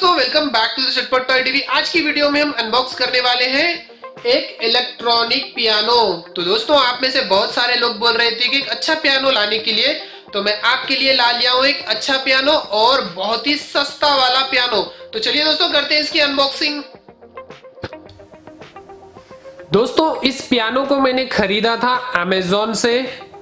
दोस्तों, welcome back to the Chatpat toy TV. आज की वीडियो में हम अनबॉक्स करने वाले हैं एक इलेक्ट्रॉनिक पियानो। तो दोस्तों, आप में से बहुत सारे लोग बोल रहे थे कि एक अच्छा पियानो लाने के लिए, तो मैं आपके लिए ला लिया हूं एक अच्छा पियानो और बहुत ही सस्ता वाला पियानो। तो चलिए दोस्तों, करते हैं इसकी अनबॉक्सिंग। दोस्तों, इस पियानो को मैंने खरीदा था अमेजोन से।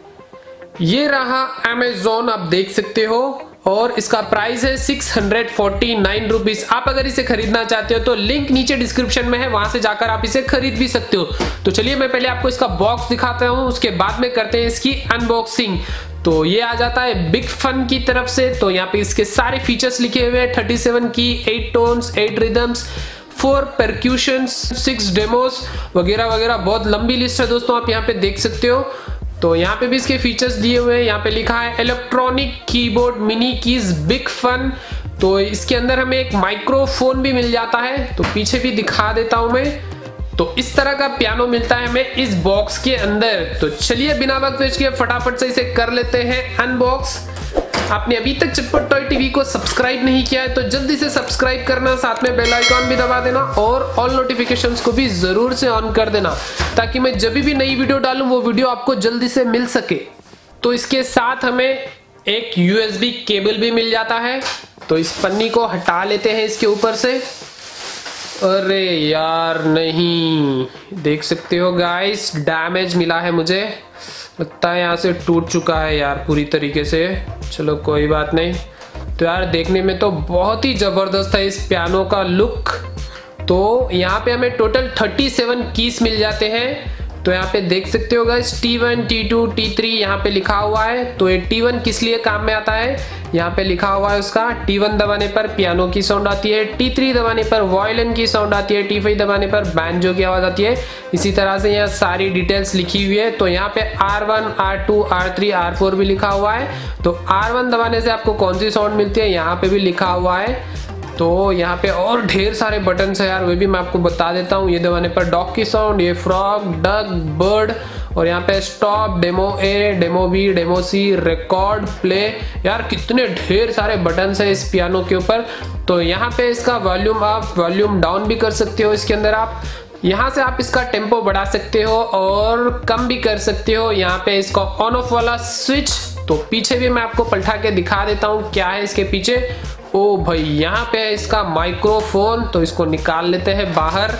ये रहा अमेजोन, आप देख सकते हो, और इसका प्राइस है 649 रुपीज। आप अगर इसे खरीदना चाहते हो तो लिंक नीचे डिस्क्रिप्शन में है, वहां से जाकर आप इसे खरीद भी सकते हो। तो चलिए मैं पहले आपको इसका बॉक्स दिखाता हूं, उसके बाद में करते हैं इसकी अनबॉक्सिंग। तो ये आ जाता है BigFun की तरफ से। तो यहाँ पे इसके सारे फीचर्स लिखे हुए हैं, 37 की, 8 टोन्स, 8 रिदम्स, 4 परक्यूशन, 6 डेमोस वगैरह वगैरह। बहुत लंबी लिस्ट है दोस्तों, आप यहाँ पे देख सकते हो। तो यहाँ पे भी इसके फीचर्स दिए हुए हैं। यहाँ पे लिखा है electronic keyboard mini keys BigFun। तो इसके अंदर हमें एक माइक्रोफोन भी मिल जाता है, तो पीछे भी दिखा देता हूं मैं। तो इस तरह का पियानो मिलता है हमें इस बॉक्स के अंदर। तो चलिए बिना वक्त वेस्ट किए फटाफट से इसे कर लेते हैं अनबॉक्स। आपने अभी तक चटपट टॉय टीवी को सब्सक्राइब नहीं किया है तो जल्दी से सब्सक्राइब करना, साथ में बेल आइकॉन भी दबा देना और ऑल नोटिफिकेशंस को भी जरूर से ऑन कर देना, ताकि मैं जब भी नई वीडियो डालूं वो वीडियो आपको जल्दी से मिल सके। तो इसके साथ हमें एक USB केबल भी मिल जाता है। तो इस पन्नी को हटा लेते हैं इसके ऊपर से। अरे यार नहीं, देख सकते हो गाइस, डैमेज मिला है मुझे, लगता है यहाँ से टूट चुका है यार पूरी तरीके से। चलो कोई बात नहीं। तो यार देखने में तो बहुत ही जबरदस्त है इस पियानो का लुक। तो यहाँ पे हमें टोटल 37 कीज मिल जाते हैं। तो यहाँ पे देख सकते हो गाइस, T1, T2, T3 यहाँ पे लिखा हुआ है। तो ये T1 किस लिए काम में आता है, यहाँ पे लिखा हुआ है उसका। T1 दबाने पर पियानो की साउंड आती है, T3 दबाने पर वायलिन की साउंड आती है, T5 दबाने पर बैंजो की आवाज आती है। इसी तरह से यहाँ सारी डिटेल्स लिखी हुई है। तो यहाँ पे R1, R2, R3, R4 भी लिखा हुआ है। तो R1 दबाने से आपको कौन सी साउंड मिलती है यहाँ पे भी लिखा हुआ है। तो यहाँ पे और ढेर सारे बटन्स है यार, वे भी मैं आपको बता देता हूँ। ये दबाने पर डॉग की साउंड, ये फ्रॉग, डक, बर्ड, और यहाँ पे stop, demo A, demo B, demo C, record, play. यार कितने ढेर सारे बटन्स है इस पियानो के ऊपर। तो यहाँ पे इसका वॉल्यूम अप, वॉल्यूम डाउन भी कर सकते हो। इसके अंदर आप यहाँ से आप इसका टेम्पो बढ़ा सकते हो और कम भी कर सकते हो। यहाँ पे इसका ऑन ऑफ वाला स्विच, तो पीछे भी मैं आपको पलटा के दिखा देता हूँ क्या है इसके पीछे। ओ भाई, यहाँ पे है इसका माइक्रोफोन। तो इसको निकाल लेते हैं बाहर।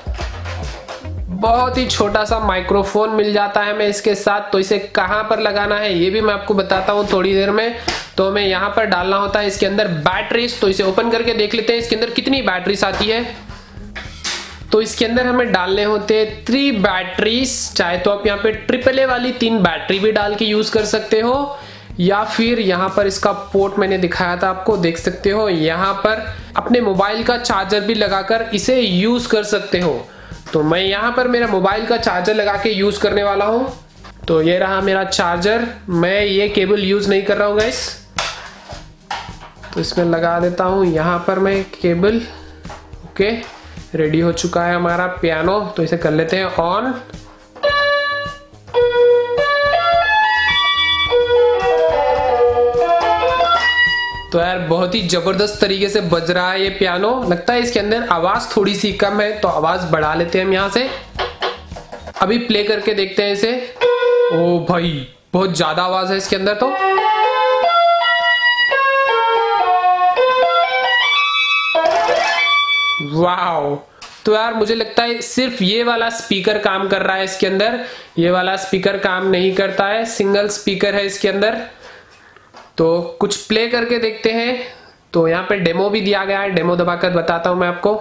बहुत ही छोटा सा माइक्रोफोन मिल जाता है हमें इसके साथ। तो इसे कहाँ पर लगाना है ये भी मैं आपको बताता हूँ थोड़ी देर में। तो हमें यहाँ पर डालना होता है इसके अंदर बैटरीज। तो इसे ओपन करके देख लेते हैं इसके अंदर कितनी बैटरीज आती है। तो इसके अंदर हमें डालने होते हैं 3 बैटरीज। चाहे तो आप यहाँ पे AAA वाली 3 बैटरी भी डाल के यूज कर सकते हो, या फिर यहाँ पर इसका पोर्ट मैंने दिखाया था आपको, देख सकते हो। यहाँ पर अपने मोबाइल का चार्जर भी लगाकर इसे यूज कर सकते हो। तो मैं यहाँ पर मेरा मोबाइल का चार्जर लगा के यूज करने वाला हूँ। तो ये रहा मेरा चार्जर। मैं ये केबल यूज नहीं कर रहा हूँ गाइस। तो इसमें लगा देता हूँ यहाँ पर मैं केबल। ओके, रेडी हो चुका है हमारा पियानो। तो इसे कर लेते हैं ऑन। तो यार बहुत ही जबरदस्त तरीके से बज रहा है ये पियानो। लगता है इसके अंदर आवाज थोड़ी सी कम है, तो आवाज बढ़ा लेते हैं हम यहाँ से। अभी प्ले करके देखते हैं इसे। ओ भाई, बहुत ज्यादा आवाज है इसके अंदर। तो वाओ, तो यार मुझे लगता है सिर्फ ये वाला स्पीकर काम कर रहा है इसके अंदर, ये वाला स्पीकर काम नहीं करता है। सिंगल स्पीकर है इसके अंदर। तो कुछ प्ले करके देखते हैं। तो यहाँ पे डेमो भी दिया गया है, डेमो दबाकर बताता हूं मैं आपको।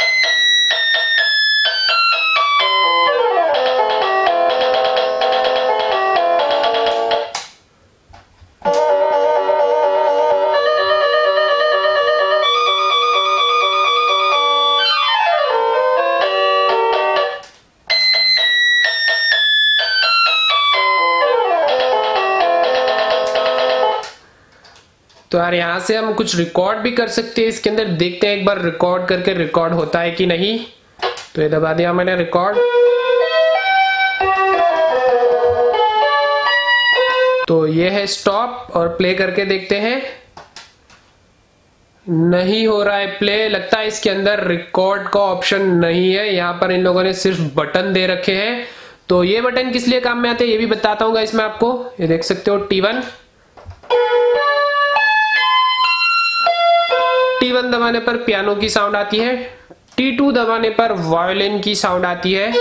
तो यार यहाँ से हम कुछ रिकॉर्ड भी कर सकते हैं इसके अंदर। देखते हैं एक बार रिकॉर्ड करके रिकॉर्ड होता है कि नहीं। तो ये दबा दिया मैंने रिकॉर्ड। तो ये है स्टॉप, और प्ले करके देखते हैं। नहीं हो रहा है प्ले। लगता है इसके अंदर रिकॉर्ड का ऑप्शन नहीं है। यहाँ पर इन लोगों ने सिर्फ बटन दे रखे हैं। तो ये बटन किस लिए काम में आते हैं ये भी बताता हूँ गाइस मैं आपको। ये देख सकते हो T1 दबाने पर पियानो की साउंड आती है, T2 दबाने पर वायोलिन की साउंड आती है।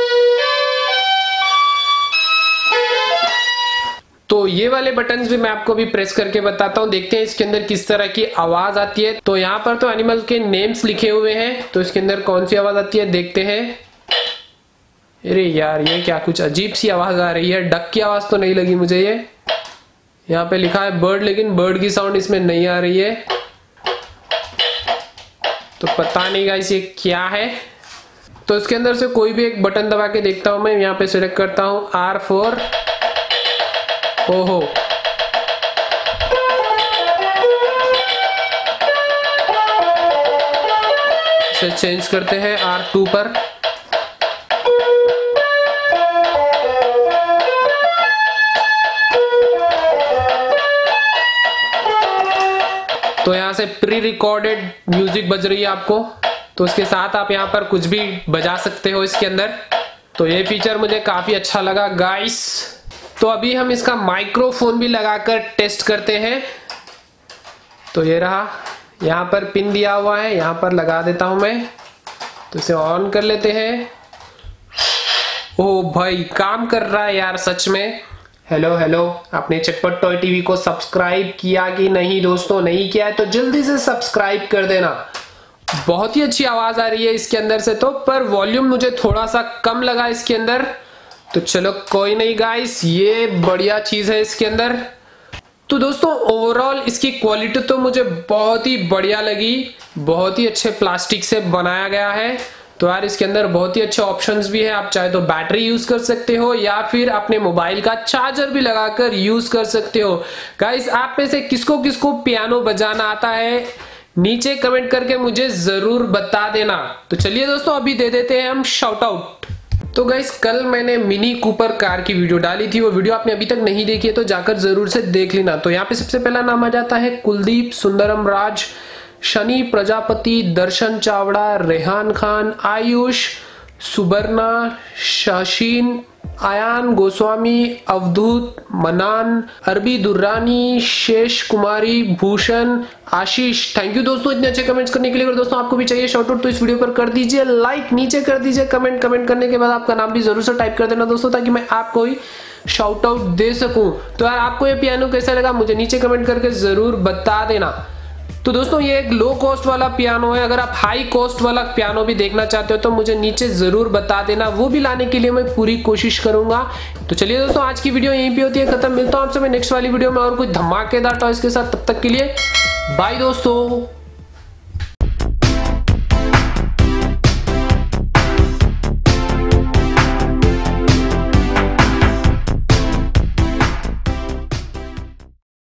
तो ये वाले बटन्स भी मैं आपको भी प्रेस करके बताता हूँ। देखते हैं इसके अंदर किस तरह की आवाज आती है। तो यहाँ पर तो एनिमल के नेम्स लिखे हुए हैं, तो इसके अंदर कौन सी आवाज आती है देखते हैं। अरे यार ये क्या कुछ अजीब सी आवाज आ रही है। डक की आवाज तो नहीं लगी मुझे ये। यहाँ पे लिखा है बर्ड, लेकिन बर्ड की साउंड इसमें नहीं आ रही है। तो पता नहीं गाइस ये क्या है। तो इसके अंदर से कोई भी एक बटन दबा के देखता हूं मैं। यहाँ पे सिलेक्ट करता हूं R4। ओहो, इसे चेंज करते हैं R2 पर। तो यहाँ से प्री रिकॉर्डेड म्यूजिक बज रही है आपको, तो उसके साथ आप यहाँ पर कुछ भी बजा सकते हो इसके अंदर। तो ये फीचर मुझे काफी अच्छा लगा गाइस। तो अभी हम इसका माइक्रोफोन भी लगाकर टेस्ट करते हैं। तो ये रहा, यहाँ पर पिन दिया हुआ है, यहाँ पर लगा देता हूं मैं। तो इसे ऑन कर लेते हैं। ओ भाई काम कर रहा है यार सच में। हेलो हेलो, आपने चटपट टॉय टीवी को सब्सक्राइब किया कि नहीं दोस्तों? नहीं किया है तो जल्दी से सब्सक्राइब कर देना। बहुत ही अच्छी आवाज आ रही है इसके अंदर से तो, पर वॉल्यूम मुझे थोड़ा सा कम लगा इसके अंदर। तो चलो कोई नहीं गाइस, ये बढ़िया चीज है इसके अंदर। तो दोस्तों ओवरऑल इसकी क्वालिटी तो मुझे बहुत ही बढ़िया लगी। बहुत ही अच्छे प्लास्टिक से बनाया गया है। तो यार इसके अंदर बहुत ही अच्छे ऑप्शंस भी है। आप चाहे तो बैटरी यूज कर सकते हो या फिर अपने मोबाइल का चार्जर भी लगाकर यूज कर सकते हो। गाइस आप में से किसको किसको पियानो बजाना आता है नीचे कमेंट करके मुझे जरूर बता देना। तो चलिए दोस्तों अभी दे देते हैं हम शाउट आउट। तो गाइस कल मैंने मिनी कूपर कार की वीडियो डाली थी, वो वीडियो आपने अभी तक नहीं देखी है तो जाकर जरूर से देख लेना। तो यहाँ पे सबसे पहला नाम आ जाता है कुलदीप, सुंदरम राज, शनि प्रजापति, दर्शन चावड़ा, रेहान खान, आयुष, सुबर्णा, शशीन, आयान गोस्वामी, अवधूत, मनान, अरबी दुर्रानी, शेष कुमारी, भूषण, आशीष। थैंक यू दोस्तों इतने अच्छे कमेंट्स करने के लिए। अगर दोस्तों आपको भी चाहिए शाउट आउट तो इस वीडियो पर कर दीजिए लाइक, नीचे कर दीजिए कमेंट करने के बाद आपका नाम भी जरूर से टाइप कर देना दोस्तों, ताकि मैं आपको ही शाउट आउट दे सकूं। तो यार आपको ये पियानो कैसा लगा मुझे नीचे कमेंट करके जरूर बता देना। तो दोस्तों ये एक लो कॉस्ट वाला पियानो है। अगर आप हाई कॉस्ट वाला पियानो भी देखना चाहते हो तो मुझे नीचे जरूर बता देना, वो भी लाने के लिए मैं पूरी कोशिश करूंगा। तो चलिए दोस्तों आज की वीडियो यहीं पे होती है खत्म। मिलता हूं आपसे मैं नेक्स्ट वाली वीडियो में और कुछ धमाकेदार टॉयज के साथ। तब तक के लिए बाय दोस्तों।